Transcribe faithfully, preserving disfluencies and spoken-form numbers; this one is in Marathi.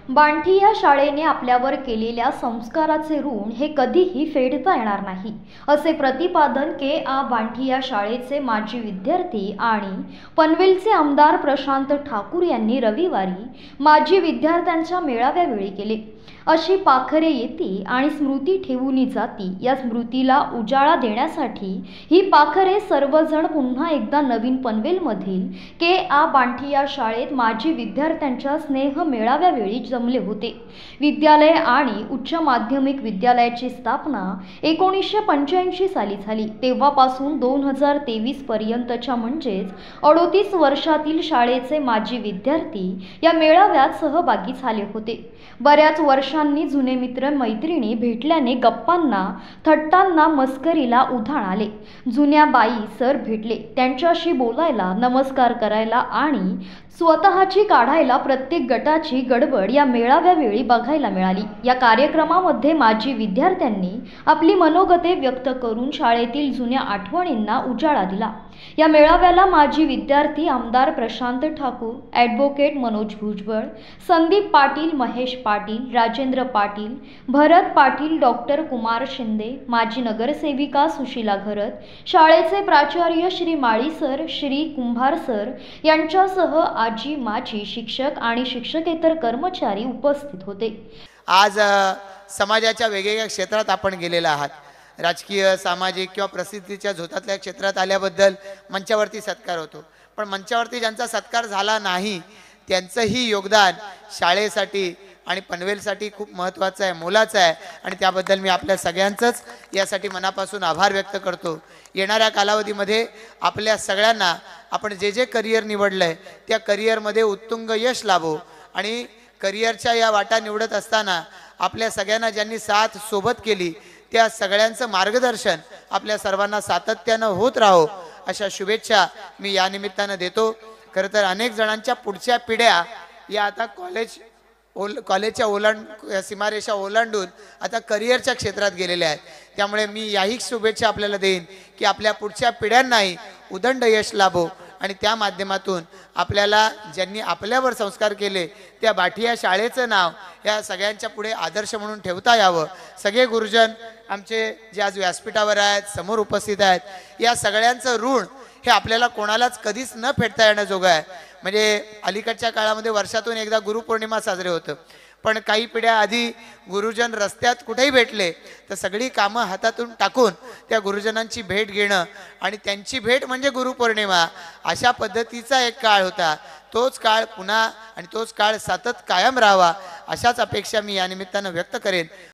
बांठी या शाळेने आपल्यावर केलेल्या संस्काराचे ऋण हे कधीही फेडता येणार नाही, असे प्रतिपादन के आ बांठी या शाळेचे माजी विद्यार्थी आणि पनवेलचे आमदार प्रशांत ठाकूर यांनी रविवारी माजी विद्यार्थ्यांच्या मेळाव्यावेळी केले। अशी पाखरे येती आणि स्मृती ठेवून जाती, या स्मृतीला उजाळा देण्यासाठी ही पाखरे सर्वजण पुन्हा एकदा नवीन पनवेलमधील के आ बांठी या शाळेत माजी विद्यार्थ्यांच्या स्नेह मेळाव्यावेळी जमले होते। विद्यालय आणि उच्च माध्यमिक विद्यालयाची स्थापना एकोणीसशे पंच्याऐंशी साली झाली। तेव्हापासून दोन हजार तेवीस पर्यंतच्या म्हणजेच अडोतीस वर्षातील शाळेचे माजी विद्यार्थी या मेळाव्यात सहभागी झाले होते। बऱ्याच वर्षांनी जुने मित्र मैत्रिणी भेटल्याने गप्पांना, थट्टांना, मस्करीला उधाण आले। जुन्या बाई सर भेटले, त्यांच्याशी बोलायला, नमस्कार करायला आणि स्वतःची काढायला प्रत्येक गटाची गडबड या मेळाव्यावेळी बघायला मिळाली। या कार्यक्रमामध्ये माजी विद्यार्थ्यांनी आपली मनोगते व्यक्त करून शाळेतील जुन्या आठवणींना उजाळा दिला। या मेळाव्याला माजी विद्यार्थी आमदार प्रशांत ठाकूर, ॲडव्होकेट मनोज भुजबळ, संदीप पाटील, महेश पाटील, राजेंद्र पाटील, भरत पाटील, डॉक्टर कुमार शिंदे, माजी नगरसेविका सुशीला घरत, शाळेचे प्राचार्य श्री माळी सर, श्री कुंभार सर यांच्यासह आजी, माजी शिक्षक आणि शिक्षकेतर कर्मचारी उपस्थित होते। आज समाजाच्या वेगवेगळ्या क्षेत्रात आपण गेलेला आहात। राजकीय, सामाजिक किंवा प्रसिद्धीच्या झोतातल्या क्षेत्रात आल्याबद्दल मंचावरती सत्कार होतो, पण मंचावरती ज्यांचा सत्कार झाला नाही त्यांचंही योगदान शाळेसाठी आणि पनवेलसाठी खूप महत्त्वाचं आहे, मोलाचं आहे आणि त्याबद्दल मी आपल्या सगळ्यांचंच यासाठी मनापासून आभार व्यक्त करतो। येणाऱ्या कालावधीमध्ये आपल्या सगळ्यांना आपण जे जे करिअर निवडलं आहे त्या करिअरमध्ये उत्तुंग यश लाभो आणि करिअरच्या या वाटा निवडत असताना आपल्या सगळ्यांना ज्यांनी साथ सोबत केली त्या सगळ्यांचं मार्गदर्शन आपल्या सर्वांना सातत्यानं होत राहो अशा शुभेच्छा मी या निमित्तानं देतो। खरं तर अनेक जणांच्या पुढच्या पिढ्या या आता कॉलेज ओल कॉलेजच्या ओलांड सीमारेषा ओलांडून आता करिअरच्या क्षेत्रात गेलेल्या आहेत, त्यामुळे मी याही शुभेच्छा आपल्याला देईन की आपल्या पुढच्या पिढ्यांनाही उदंड यश लाभो आणि त्या माध्यमातून आपल्याला ज्यांनी आपल्यावर संस्कार केले त्या बाठी या शाळेचं नाव या सगळ्यांच्या पुढे आदर्श म्हणून ठेवता यावं। सगळे गुरुजन आमचे जे आज व्यासपीठावर आहेत, समोर उपस्थित आहेत, या सगळ्यांचं ऋण हे आपल्याला कोणालाच कधीच न फेडता येण्याजोगं आहे। म्हणजे अलीकडच्या काळामध्ये वर्षातून एकदा गुरुपौर्णिमा साजरे होतं, पण काही पिढ्या आधी गुरुजन रस्त्यात कुठेही भेटले तर सगळी कामं हातातून टाकून त्या गुरुजनांची भेट घेणं आणि त्यांची भेट म्हणजे गुरुपौर्णिमा, अशा पद्धतीचा एक काळ होता। तोच काळ पुन्हा आणि तोच काळ सतत कायम राहावा अशाच अपेक्षा मी या निमित्तानं व्यक्त करेन।